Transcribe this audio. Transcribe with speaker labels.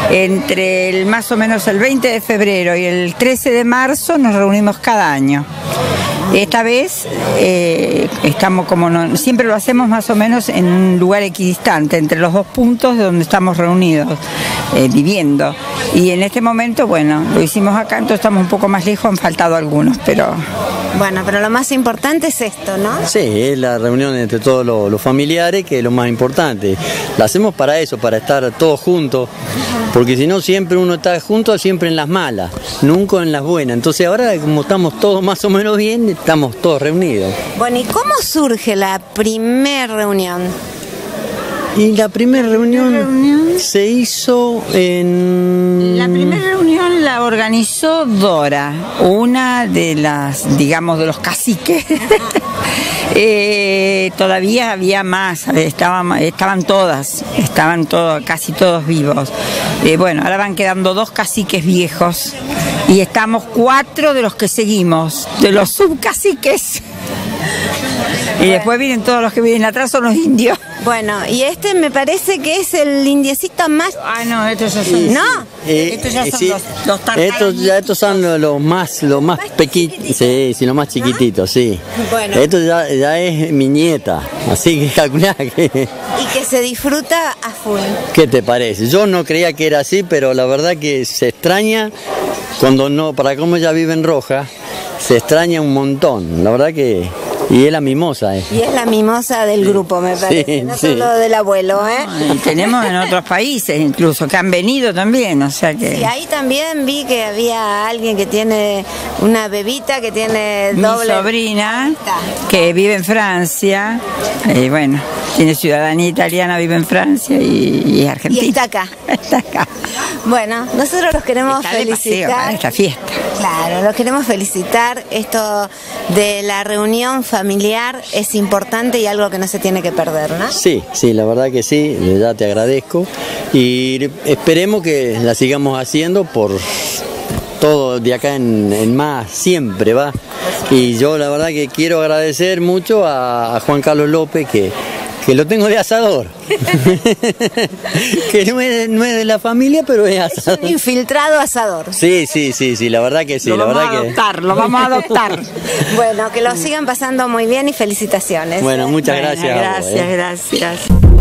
Speaker 1: Entre más o menos el 20 de febrero y el 13 de marzo nos reunimos cada año. Esta vez estamos siempre lo hacemos más o menos en un lugar equidistante, entre los dos puntos de donde estamos reunidos, viviendo. Y en este momento, bueno, lo hicimos acá, entonces estamos un poco más lejos, han faltado algunos, pero...
Speaker 2: Bueno, pero lo más importante es esto, ¿no?
Speaker 3: Sí, es la reunión entre todos los familiares, que es lo más importante. La hacemos para eso, para estar todos juntos, porque si no siempre uno está junto, siempre en las malas, nunca en las buenas. Entonces ahora, como estamos todos más o menos bien, estamos todos reunidos.
Speaker 2: Bueno, ¿y cómo surge la primera reunión?
Speaker 3: Y la primera reunión se hizo en...
Speaker 1: La primera reunión la organizó Dora, una de las, digamos, de los caciques. Todavía había más, estaban todos, casi todos vivos. Bueno, ahora van quedando 2 caciques viejos y estamos 4 de los que seguimos, de los subcaciques. Y después vienen todos los que vienen atrás, son los indios.
Speaker 2: Bueno, y este me parece que es el indiecito más...
Speaker 1: Ah, no, estos ya son...
Speaker 2: ¿No?
Speaker 1: Estos ya son
Speaker 3: sí,
Speaker 1: los tartaros.
Speaker 3: Estos son los más pequeñitos, sí, los más chiquititos, sí.
Speaker 2: Bueno.
Speaker 3: Esto ya es mi nieta, así que calculá que...
Speaker 2: Y que se disfruta a full.
Speaker 3: ¿Qué te parece? Yo no creía que era así, pero la verdad que se extraña cuando no, para cómo ella vive en Roja, se extraña un montón, la verdad que... Y es la mimosa,
Speaker 2: Y es la mimosa del grupo, me parece,
Speaker 3: sí,
Speaker 2: no solo del abuelo, ¿eh?
Speaker 1: Y tenemos en otros países incluso, que han venido también, o sea que...
Speaker 2: Sí, ahí también vi que había alguien que tiene una bebita que tiene doble...
Speaker 1: Mi sobrina, que vive en Francia, y bueno, tiene ciudadanía italiana, vive en Francia y es argentina.
Speaker 2: Y está acá.
Speaker 1: Está acá.
Speaker 2: Bueno, nosotros los queremos
Speaker 1: Está de paseo
Speaker 2: felicitar.
Speaker 1: para esta fiesta.
Speaker 2: Claro, los queremos felicitar. Esto de la reunión familiar es importante y algo que no se tiene que perder, ¿no?
Speaker 3: Sí, la verdad que sí, ya te agradezco y esperemos que la sigamos haciendo por todo de acá en más, siempre va. Y yo la verdad que quiero agradecer mucho a Juan Carlos López, que lo tengo de asador, que no es de la familia, pero es asador.
Speaker 2: Es un infiltrado asador.
Speaker 3: Sí, la verdad que sí.
Speaker 1: Lo vamos a adoptar.
Speaker 2: Bueno, que lo sigan pasando muy bien y felicitaciones.
Speaker 3: Bueno, muchas gracias.
Speaker 1: Gracias.